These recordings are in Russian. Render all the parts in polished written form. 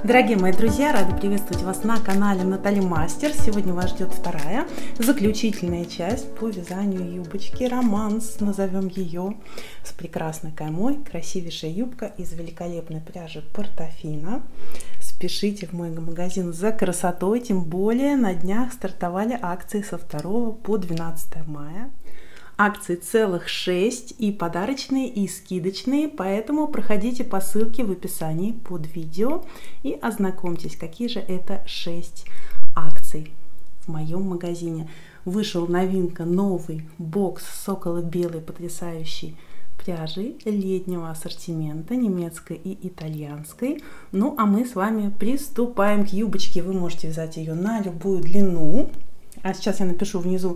Дорогие мои друзья, рада приветствовать вас на канале Натали Мастер. Сегодня вас ждет вторая, заключительная часть по вязанию юбочки «Романс», назовем ее, с прекрасной каймой, красивейшая юбка из великолепной пряжи Портофино. Спешите в мой магазин за красотой, тем более на днях стартовали акции со 2 по 12 мая. Акций целых 6, и подарочные, и скидочные, поэтому проходите по ссылке в описании под видео и ознакомьтесь, какие же это 6 акций в моем магазине. Вышел новинка, новый бокс соколо-белой потрясающей пряжи летнего ассортимента, немецкой и итальянской. Ну а мы с вами приступаем к юбочке. Вы можете вязать ее на любую длину. А сейчас я напишу внизу,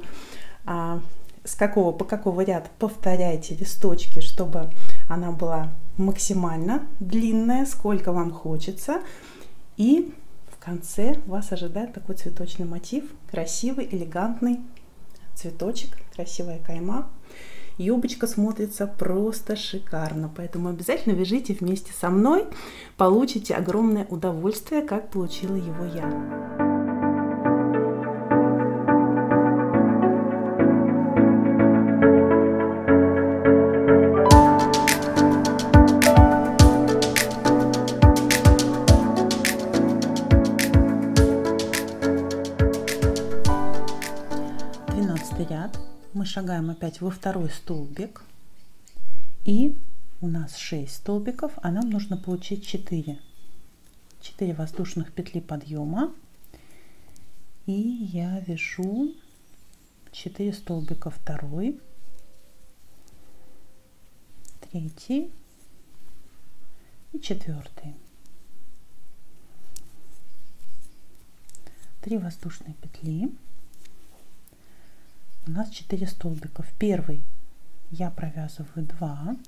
по какого ряда повторяйте листочки, чтобы она была максимально длинная, сколько вам хочется. И в конце вас ожидает такой цветочный мотив, красивый, элегантный цветочек, красивая кайма. Юбочка смотрится просто шикарно, поэтому обязательно вяжите вместе со мной, получите огромное удовольствие, как получила его я. Ряд мы шагаем опять во второй столбик, и у нас 6 столбиков, а нам нужно получить 4 воздушных петли подъема, и я вяжу 4 столбика, второй, третий и четвертый, 3 воздушные петли. У нас 4 столбика. В первый я провязываю 2,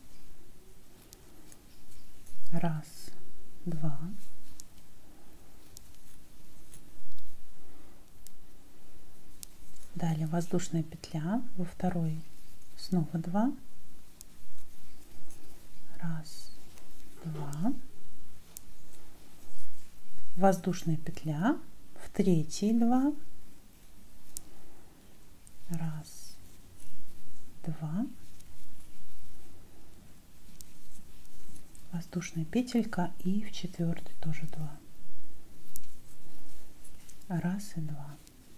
раз, 2, далее воздушная петля, во второй снова 2, раз, 2, воздушная петля, в третий 2, раз, 2, воздушная петелька, и в четвертый тоже 2, раз и 2.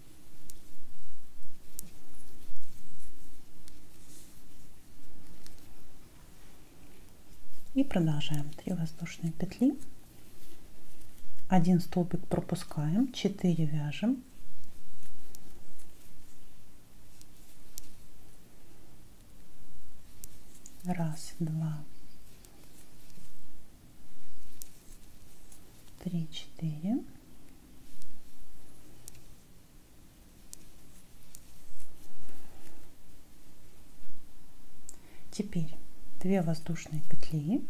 И продолжаем. 3 воздушные петли, 1 столбик пропускаем, 4 вяжем, раз, 2, 3, 4, теперь 2 воздушные петли,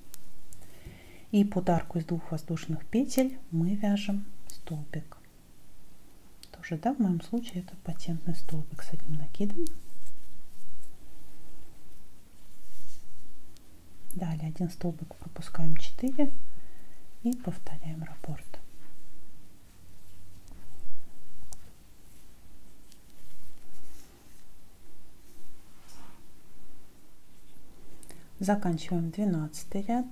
и под арку из 2 воздушных петель мы вяжем столбик. Тоже, да, в моем случае это патентный столбик с одним накидом. Далее 1 столбик пропускаем, 4, и повторяем раппорт. Заканчиваем 12 ряд,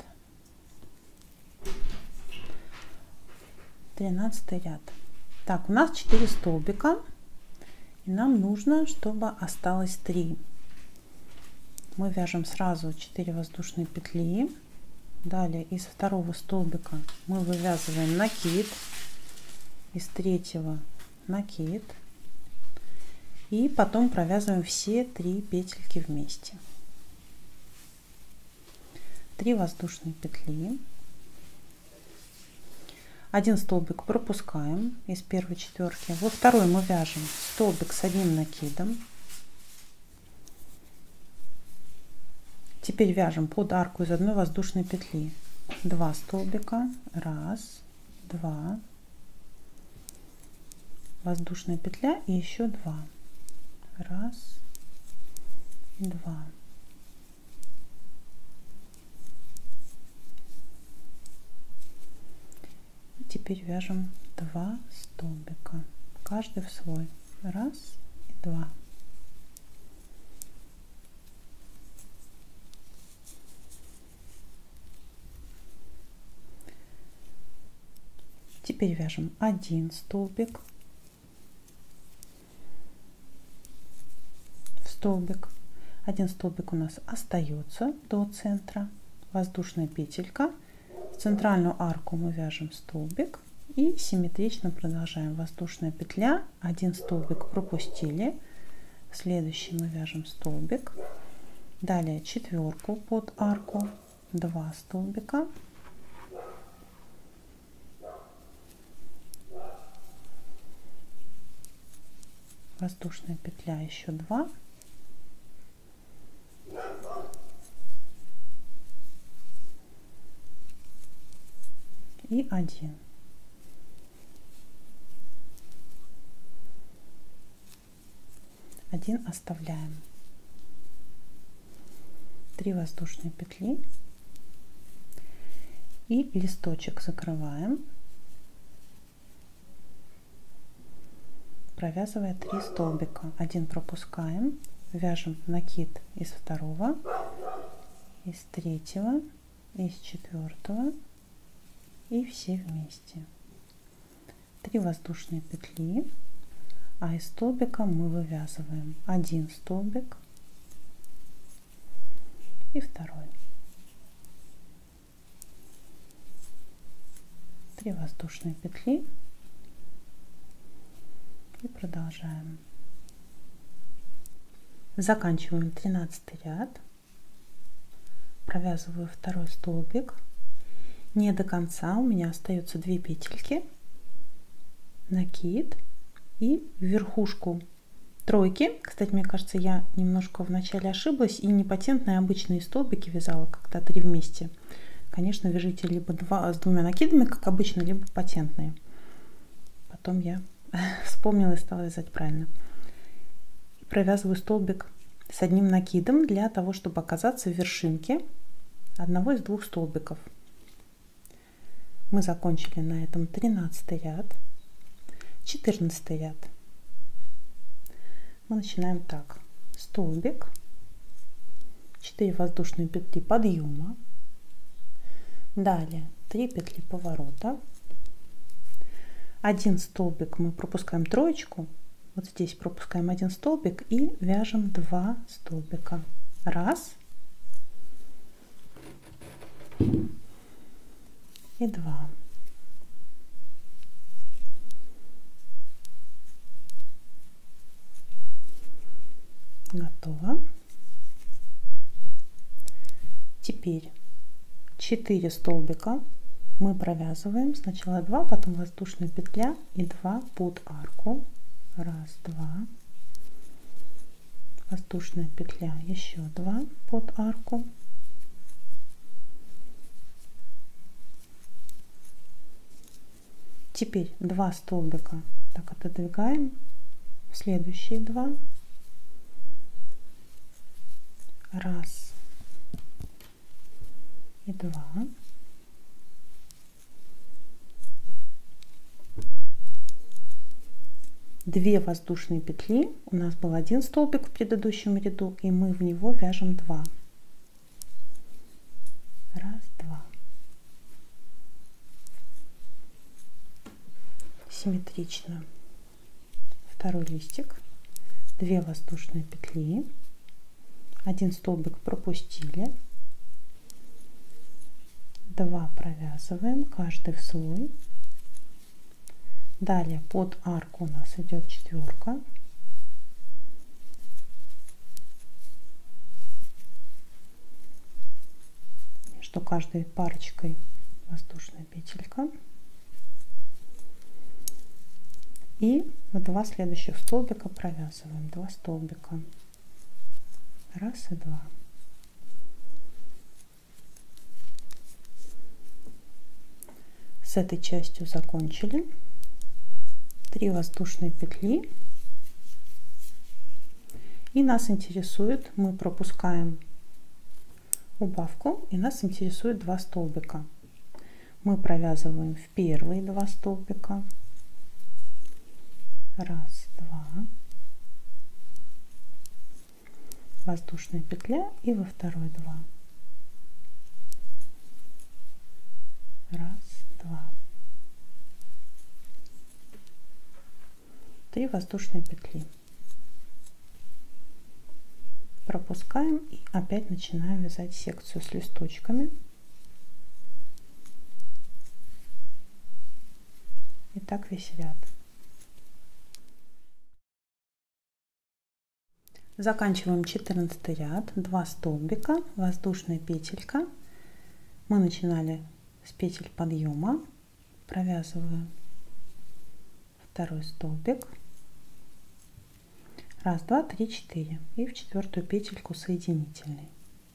13 ряд. Так, у нас 4 столбика, и нам нужно, чтобы осталось 3. Мы вяжем сразу 4 воздушные петли, далее из второго столбика мы вывязываем накид, из третьего накид, и потом провязываем все 3 петельки вместе. 3 воздушные петли, 1 столбик пропускаем из первой четверки, во второй мы вяжем столбик с 1 накидом. Теперь вяжем под арку из 1 воздушной петли 2 столбика, раз, 2, воздушная петля и еще 2, раз, 2. теперь вяжем 2 столбика, каждый в свой. Раз и два. Теперь вяжем 1 столбик в столбик. 1 столбик у нас остается до центра. Воздушная петелька. В центральную арку мы вяжем столбик и симметрично продолжаем. Воздушная петля, 1 столбик пропустили. Следующий мы вяжем столбик. Далее четверку под арку, 2 столбика. Воздушная петля, еще 2. И 1. Один оставляем. 3 воздушные петли и листочек закрываем, провязывая 3 столбика. 1 пропускаем, вяжем накид из 2, из 3, из 4 и все вместе. 3 воздушные петли, а из столбика мы вывязываем 1 столбик и 2. 3 воздушные петли и продолжаем. Заканчиваем 13 ряд, провязываю 2 столбик. Не до конца, у меня остается 2 петельки, накид и верхушку тройки. Кстати, мне кажется, я немножко вначале ошиблась и не патентные обычные столбики вязала, когда 3 вместе. Конечно, вяжите либо с 2 накидами, как обычно, либо патентные. Потом я вспомнила и стала вязать правильно. И провязываю столбик с 1 накидом для того, чтобы оказаться в вершинке одного из 2 столбиков. Мы закончили на этом 13 ряд. 14 ряд. Мы начинаем так. Столбик, 4 воздушные петли подъема, далее 3 петли поворота, 1 столбик мы пропускаем троечку, вот здесь пропускаем 1 столбик и вяжем 2 столбика. 1 и 2. Готово. Теперь 4 столбика мы провязываем. Сначала 2, потом воздушная петля и 2 под арку. 1, 2. Воздушная петля, еще 2 под арку. Теперь 2 столбика так отодвигаем, следующие 2. 1 и 2. Две воздушные петли. У нас был 1 столбик в предыдущем ряду, и мы в него вяжем 2. 1, 2. Симметрично. Второй листик. 2 воздушные петли. 1 столбик пропустили. 2 провязываем, каждый в свой. Далее под арку у нас идет 4. Между каждой парочкой воздушная петелька. И в 2 следующих столбика провязываем 2 столбика. 1 и 2. С этой частью закончили. 3 воздушные петли. И нас интересует, мы пропускаем убавку, и нас интересует 2 столбика. мы провязываем в первые 2 столбика. 1, 2. Воздушная петля и во второй 2. 1, 2. 3 воздушные петли. Пропускаем и опять начинаем вязать секцию с листочками. И так весь ряд. Заканчиваем 14 ряд, 2 столбика, воздушная петелька. Мы начинали с петель подъема, провязываю второй столбик. 1, 2, 3, 4 и в 4 петельку соединительный.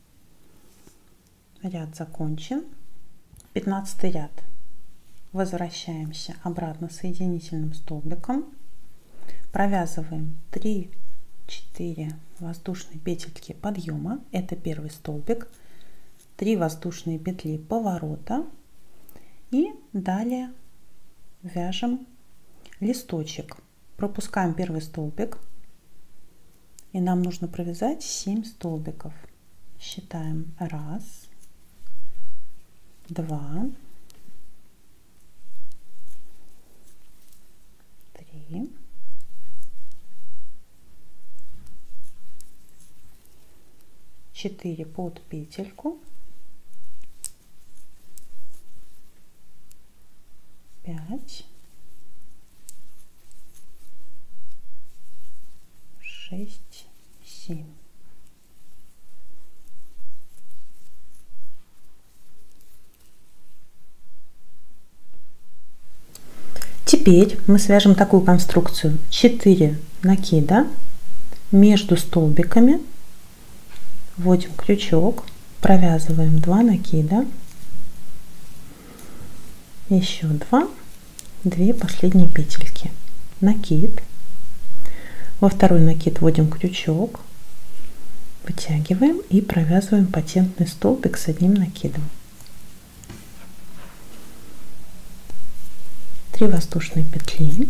Ряд закончен. 15 ряд. Возвращаемся обратно соединительным столбиком, провязываем 3-4 воздушные петельки подъема, это первый столбик, 3 воздушные петли поворота и далее вяжем листочек. Пропускаем первый столбик и нам нужно провязать 7 столбиков. Считаем 1, 2, 3, 4 под петельку, 5, 6, 7. Теперь мы свяжем такую конструкцию: 4 накида, между столбиками вводим крючок, провязываем 2 накида, еще 2 последние петельки, накид, во второй накид вводим крючок, вытягиваем и провязываем патентный столбик с одним накидом. 3 воздушные петли,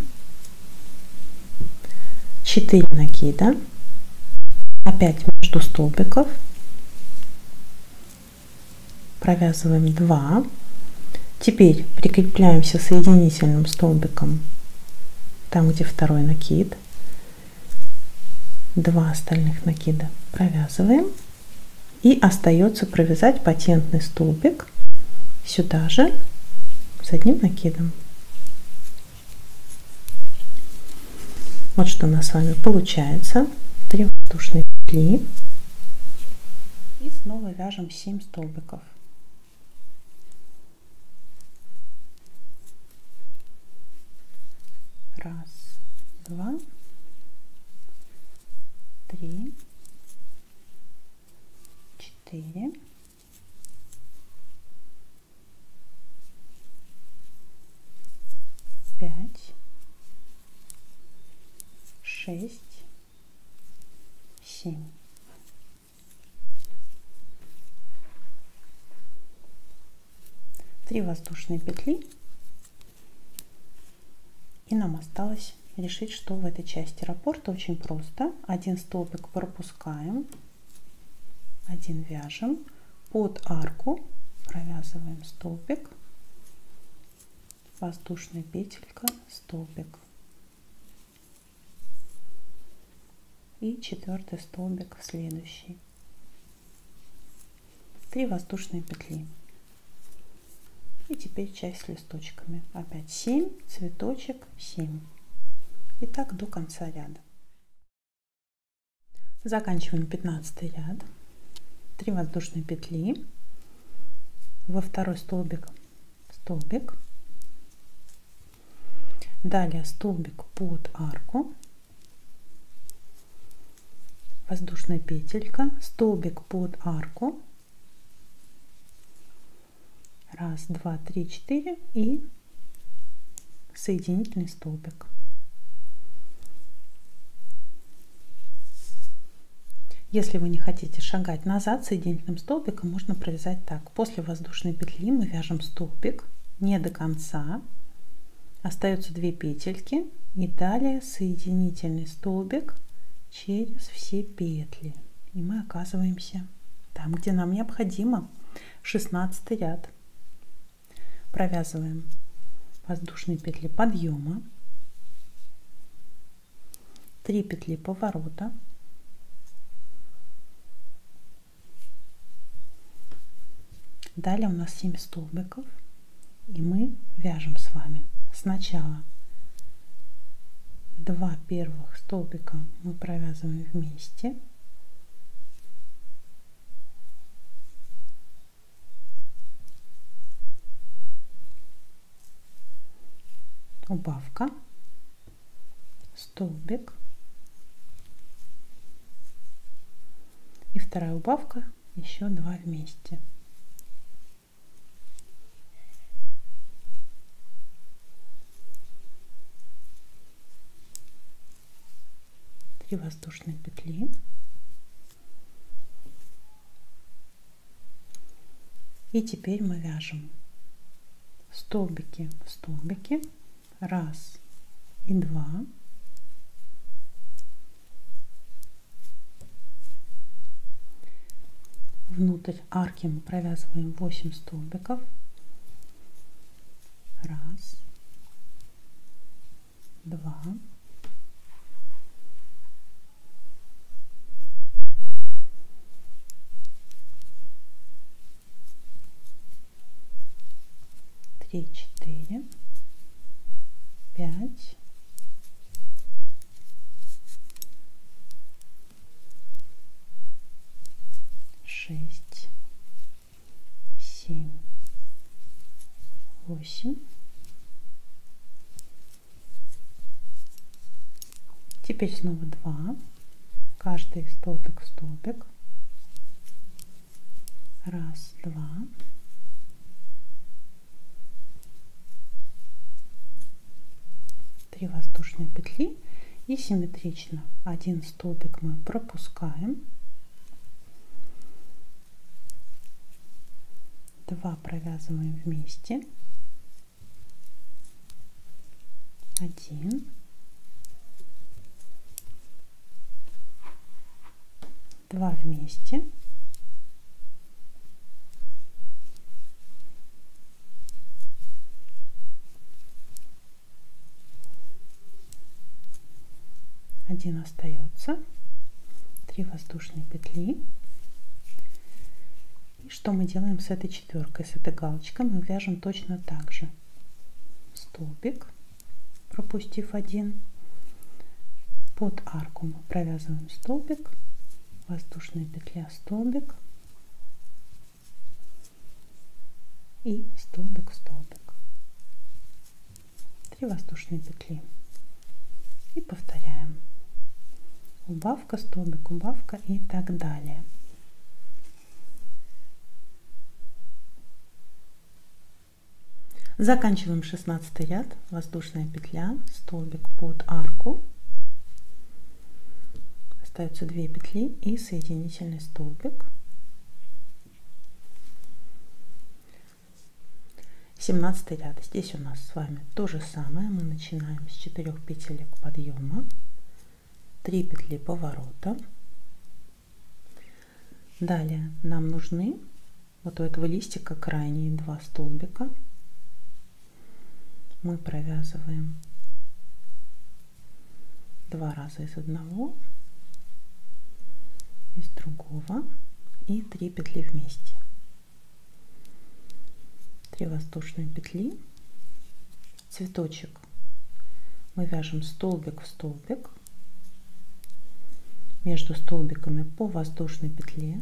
4 накида, опять между столбиков провязываем 2. Теперь прикрепляемся соединительным столбиком там, где второй накид, 2 остальных накида провязываем, и остается провязать патентный столбик сюда же с одним накидом. Вот что у нас с вами получается: 3 воздушные петли и снова вяжем 7 столбиков. 1, 2, 3, 4, 5, 6, 7. Три воздушные петли, и нам осталось решить, что в этой части раппорта. Очень просто: один столбик пропускаем, один вяжем, под арку провязываем столбик, воздушная петелька, столбик и 4 столбик в следующий, 3 воздушные петли. И теперь часть с листочками. Опять 7, цветочек, 7. И так до конца ряда. Заканчиваем 15 ряд. 3 воздушные петли. Во второй столбик столбик. Далее столбик под арку. Воздушная петелька, столбик под арку. 1, 2, 3, 4 и соединительный столбик. Если вы не хотите шагать назад соединительным столбиком, можно провязать так: после воздушной петли мы вяжем столбик, не до конца, остаются 2 петельки, и далее соединительный столбик через все петли, и мы оказываемся там, где нам необходимо. 16 ряд. Провязываем воздушные петли подъема, 3 петли поворота, далее у нас 7 столбиков, и мы вяжем с вами сначала 2 первых столбика мы провязываем вместе, убавка, столбик и вторая убавка, еще 2 вместе. Три воздушные петли. И теперь мы вяжем столбики в столбике. 1 и 2. Внутрь арки мы провязываем 8 столбиков. 1, 2, 3, 4, 5, 6, 7, 8. Теперь снова 2, каждый столбик в столбик. 1, 2, 3 воздушные петли и симметрично один столбик мы пропускаем, 2 провязываем вместе, 1, 2 вместе, 1 остается, 3 воздушные петли. И что мы делаем с этой четверкой, с этой галочкой? Мы вяжем точно так же. Столбик, пропустив 1, под арку мы провязываем столбик, воздушная петля, столбик и столбик, столбик, 3 воздушные петли. И повторяем. Убавка, столбик, убавка и так далее. Заканчиваем 16 ряд, воздушная петля, столбик под арку, остаются 2 петли и соединительный столбик. 17 ряд. Здесь у нас с вами то же самое. Мы начинаем с 4 петелек подъема, 3 петли поворота. Далее нам нужны вот у этого листика крайние 2 столбика. Мы провязываем 2 раза из одного, из другого и 3 петли вместе. 3 воздушные петли, цветочек мы вяжем столбик в столбик, между столбиками по воздушной петле,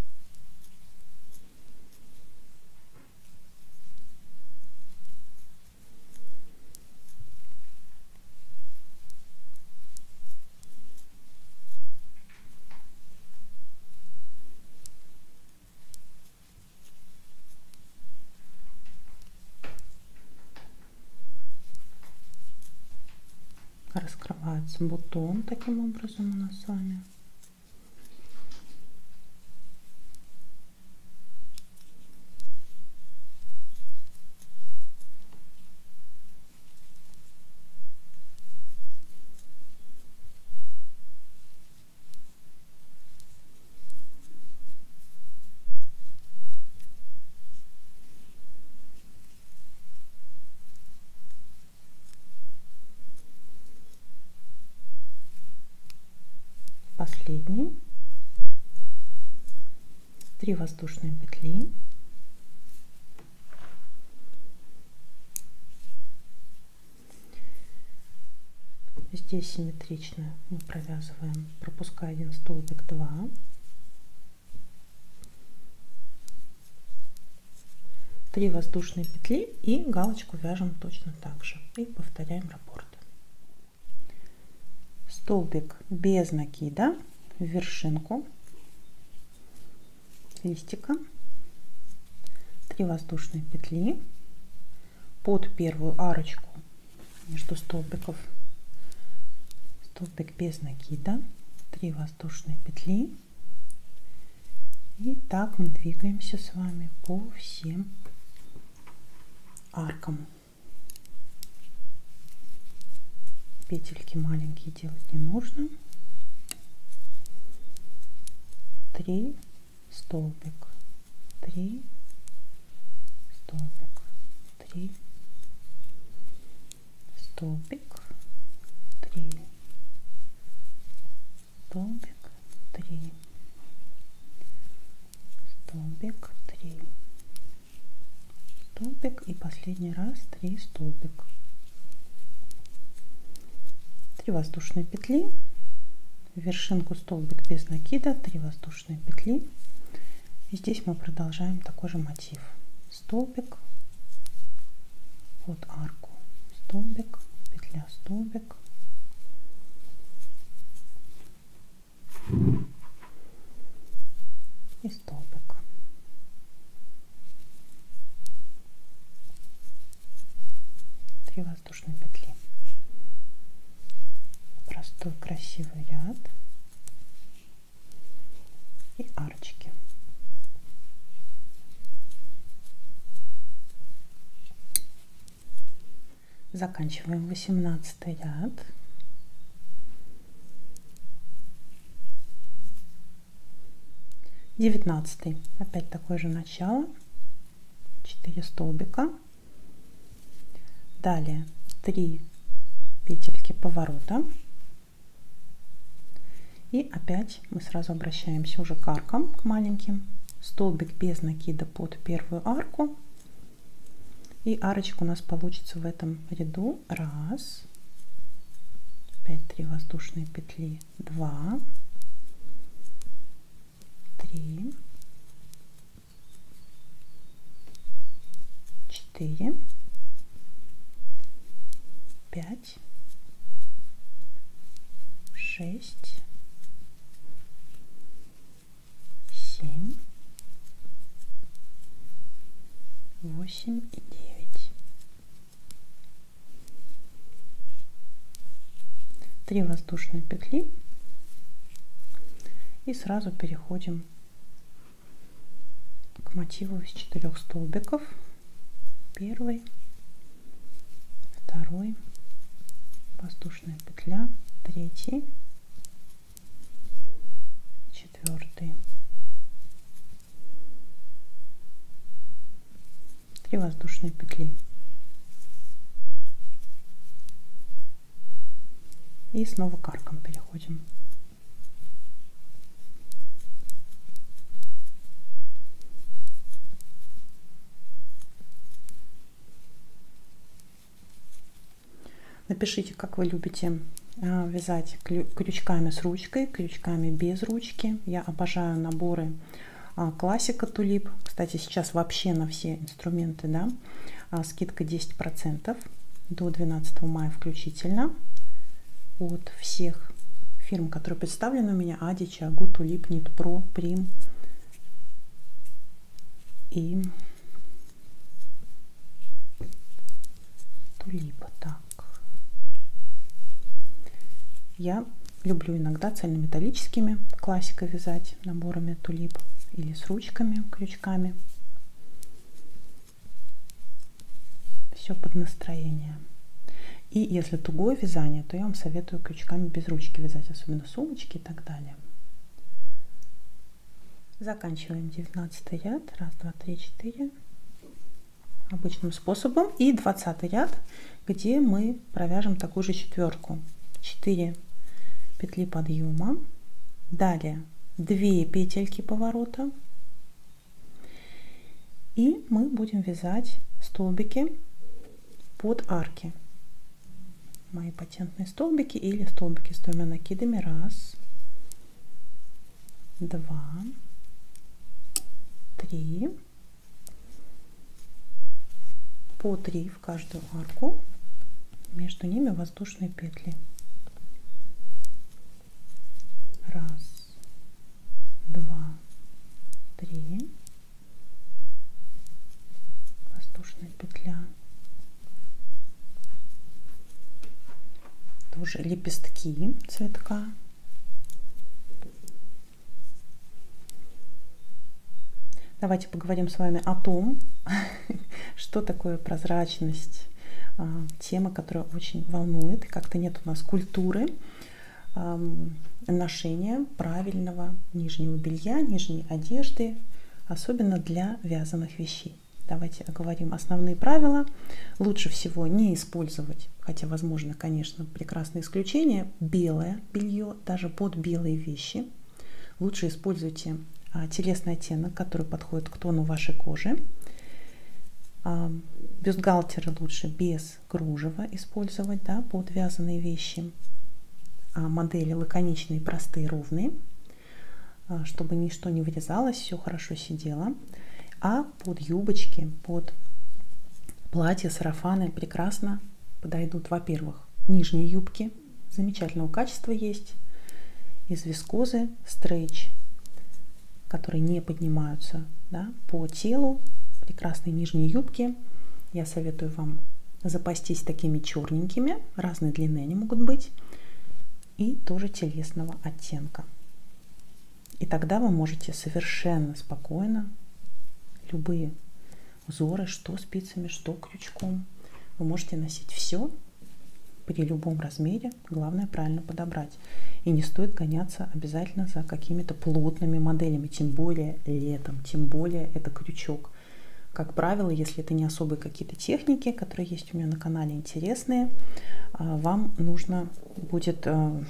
раскрывается бутон таким образом у нас с вами. последний, 3 воздушные петли, здесь симметрично мы провязываем, пропуская 1 столбик, 2, 3 воздушные петли и галочку вяжем точно так же и повторяем раппорт. Столбик без накида в вершинку листика, 3 воздушные петли, под первую арочку между столбиков столбик без накида, 3 воздушные петли, и так мы двигаемся с вами по всем аркам. Петельки маленькие делать не нужно. 3 столбик, 3 столбик, 3 столбик, 3 столбик, 3 столбик, 3 столбик и последний раз 3 столбик, 3 воздушные петли, в вершинку столбик без накида, 3 воздушные петли, и здесь мы продолжаем такой же мотив: столбик под арку, столбик, петля, столбик, и столбик. Воздушные петли. Простой красивый ряд и арочки. Заканчиваем 18 ряд. Девятнадцатый. Опять такое же начало. 4 столбика. Далее 3 петельки поворота, и опять мы сразу обращаемся уже к аркам, к маленьким. Столбик без накида под первую арку, и арочка у нас получится в этом ряду. 1, опять 3 воздушные петли, 2, 3, 4, 5, 6, 7, 8 и 9. 3 воздушные петли, и сразу переходим к мотиву из 4 столбиков. 1, 2, воздушная петля, 3, 4, 3 воздушные петли, и снова к аркам переходим. Напишите, как вы любите вязать крючками с ручкой, крючками без ручки. Я обожаю наборы классика Тулип. Кстати, сейчас вообще на все инструменты, да, скидка 10% до 12 мая включительно. От всех фирм, которые представлены у меня: Ади, Чиагу, Тулип, Нитпро, Прим и Тулип. Так. Я люблю иногда цельнометаллическими классикой вязать, наборами Тулип, или с ручками, крючками. Все под настроение. И если тугое вязание, то я вам советую крючками без ручки вязать, особенно сумочки и так далее. Заканчиваем 19 ряд. 1, 2, 3, 4. Обычным способом. И 20 ряд, где мы провяжем такую же четверку. 4 петли подъема, Далее 2 петельки поворота. И мы будем вязать столбики под арки. Мои патентные столбики или столбики с 2 накидами. 1, 2, 3. По 3 в каждую арку. Между ними воздушные петли. 1, 2, 3. Воздушная петля. Тоже лепестки цветка. Давайте поговорим с вами о том, что такое прозрачность. Тема, которая очень волнует. И как-то нет у нас культуры ношения правильного нижнего белья, нижней одежды, особенно для вязаных вещей. Давайте оговорим основные правила. Лучше всего не использовать, хотя возможно, конечно, прекрасное исключение, белое белье, даже под белые вещи. Лучше используйте телесный оттенок, который подходит к тону вашей кожи. Бюстгальтеры лучше без кружева использовать, да, под вязаные вещи. Модели лаконичные, простые, ровные, чтобы ничто не вырезалось, все хорошо сидело. А под юбочки, под платья, сарафаны прекрасно подойдут, во-первых, нижние юбки замечательного качества есть, из вискозы, стрейч, которые не поднимаются, да, по телу. Прекрасные нижние юбки. Я советую вам запастись такими черненькими, разной длины они могут быть, и тоже телесного оттенка. И тогда вы можете совершенно спокойно любые узоры, что спицами, что крючком, вы можете носить все при любом размере. Главное правильно подобрать. И не стоит гоняться обязательно за какими-то плотными моделями, тем более летом, тем более это крючок. Как правило, если это не особые какие-то техники, которые есть у меня на канале интересные, вам нужно будет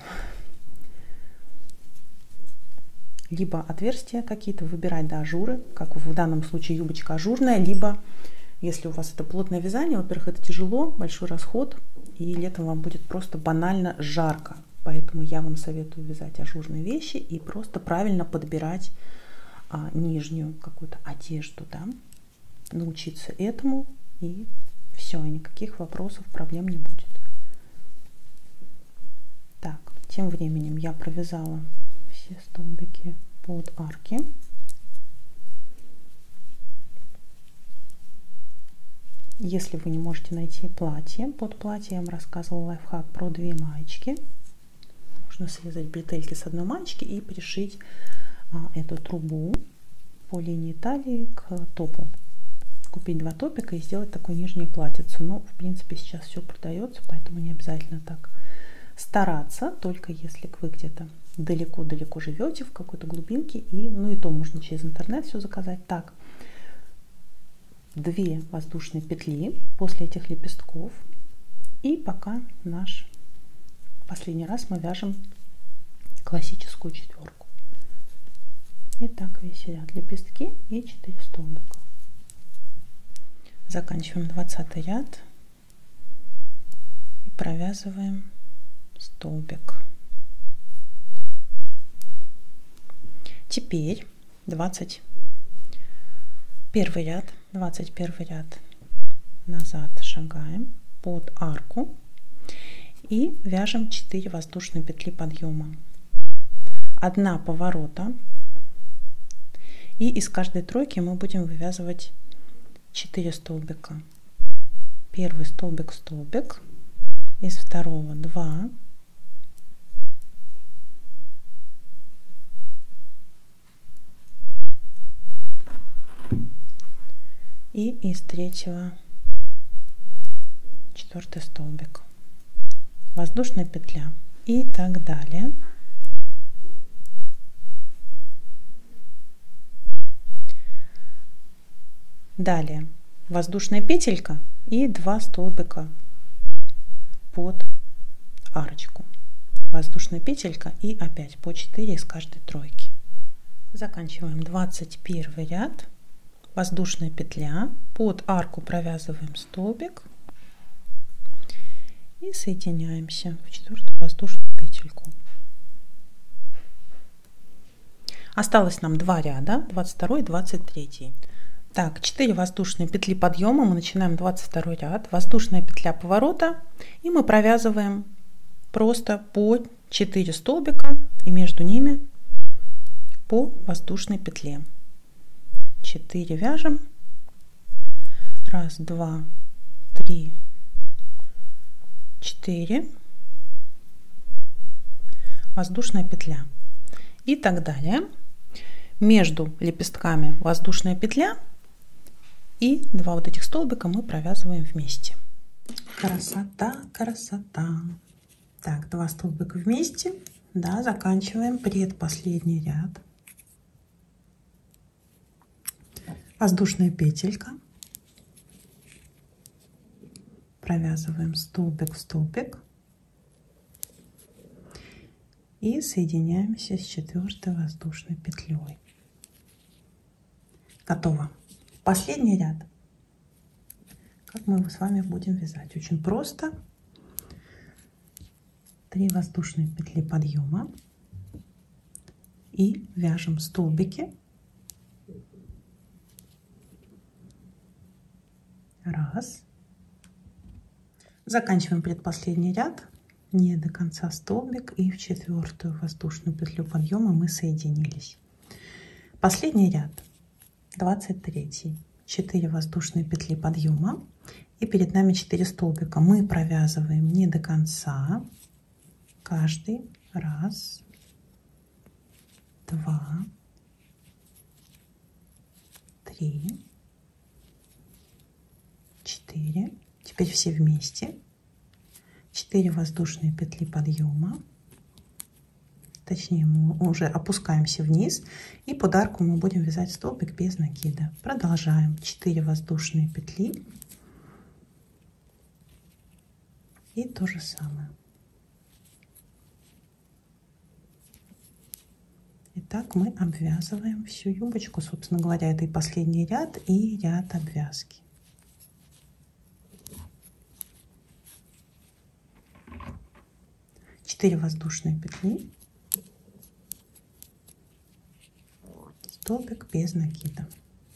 либо отверстия какие-то выбирать, да, ажуры, как в данном случае юбочка ажурная, либо, если у вас это плотное вязание, во-первых, это тяжело, большой расход, и летом вам будет просто банально жарко. Поэтому я вам советую вязать ажурные вещи и просто правильно подбирать нижнюю какую-то одежду, да, научиться этому, и все, никаких вопросов, проблем не будет. Так, тем временем я провязала все столбики под арки. Если вы не можете найти платье, под платье я вам рассказывала лайфхак про 2 маечки. Можно связать бретельки с одной маечки и пришить эту трубу по линии талии к топу. Купить 2 топика и сделать такое нижнее платьице. Но в принципе сейчас все продается, поэтому не обязательно так стараться, только если вы где-то далеко-далеко живете, в какой-то глубинке, и, ну и то можно через интернет все заказать. Так, 2 воздушные петли после этих лепестков, и пока наш последний раз мы вяжем классическую четверку. Итак, весь ряд лепестки и 4 столбика. Заканчиваем 20 ряд и провязываем столбик. Теперь 21 ряд, 21 ряд назад шагаем под арку и вяжем 4 воздушные петли подъема, 1 поворота, и из каждой тройки мы будем вывязывать 4 столбика. Первый столбик, столбик, из второго 2, и из третьего 4 столбик, воздушная петля и так далее. Далее воздушная петелька и 2 столбика под арочку. воздушная петелька и опять по 4 из каждой тройки. Заканчиваем 21 ряд, воздушная петля, под арку провязываем столбик и соединяемся в 4-ю воздушную петельку. Осталось нам 2 ряда, 22 и 23. Так, 4 воздушные петли подъема, мы начинаем 22 ряд, воздушная петля поворота, и мы провязываем просто по 4 столбика и между ними по воздушной петле. 4 вяжем, 1, 2, 3, 4, воздушная петля и так далее. Между лепестками воздушная петля и 2 вот этих столбика мы провязываем вместе. Красота, красота. Так, 2 столбика вместе, да, заканчиваем предпоследний ряд. Воздушная петелька, провязываем столбик в столбик и соединяемся с 4-й воздушной петлей. Готово. Последний ряд. Как мы его с вами будем вязать? Очень просто. 3 воздушные петли подъема и вяжем столбики. 1. Заканчиваем предпоследний ряд, не до конца столбик, и в 4-ю воздушную петлю подъема мы соединились. Последний ряд, 23. 4 воздушные петли подъема и перед нами 4 столбика. Мы провязываем не до конца, каждый. 1, 2, 3, 4. Теперь все вместе. 4 воздушные петли подъема. Точнее, мы уже опускаемся вниз. И под арку мы будем вязать столбик без накида. Продолжаем. 4 воздушные петли. И то же самое. Итак, мы обвязываем всю юбочку. Собственно говоря, это и последний ряд, и ряд обвязки. Четыре воздушные петли, столбик без накида.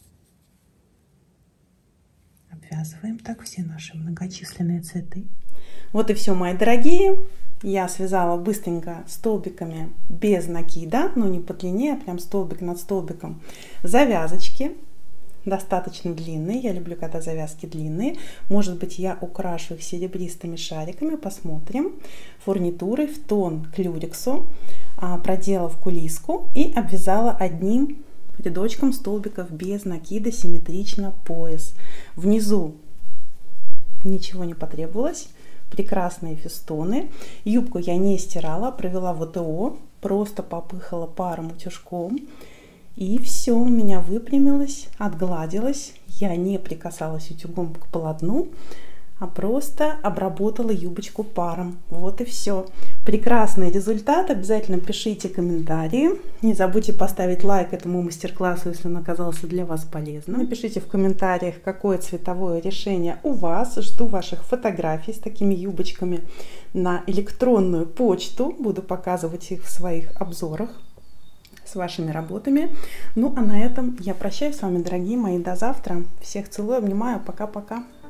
Обвязываем так все наши многочисленные цветы. Вот и все, мои дорогие. Я связала быстренько столбиками без накида, но не по длине, а прям столбик над столбиком. Завязочки достаточно длинные. Я люблю, когда завязки длинные. Может быть, я украшу их серебристыми шариками. Посмотрим. Фурнитурой в тон к люрексу, проделав кулиску и обвязала одним рядочком столбиков без накида симметрично пояс. Внизу ничего не потребовалось. Прекрасные фестоны. Юбку я не стирала, провела ВТО, просто попыхала паром утюжком. И все у меня выпрямилось, отгладилось. Я не прикасалась утюгом к полотну, а просто обработала юбочку паром. Вот и все. Прекрасный результат. Обязательно пишите комментарии. Не забудьте поставить лайк этому мастер-классу, если он оказался для вас полезным. Напишите в комментариях, какое цветовое решение у вас. Жду ваших фотографий с такими юбочками на электронную почту. Буду показывать их в своих обзорах с вашими работами. Ну а на этом я прощаюсь с вами, дорогие мои, до завтра. Всех целую, обнимаю. Пока-пока.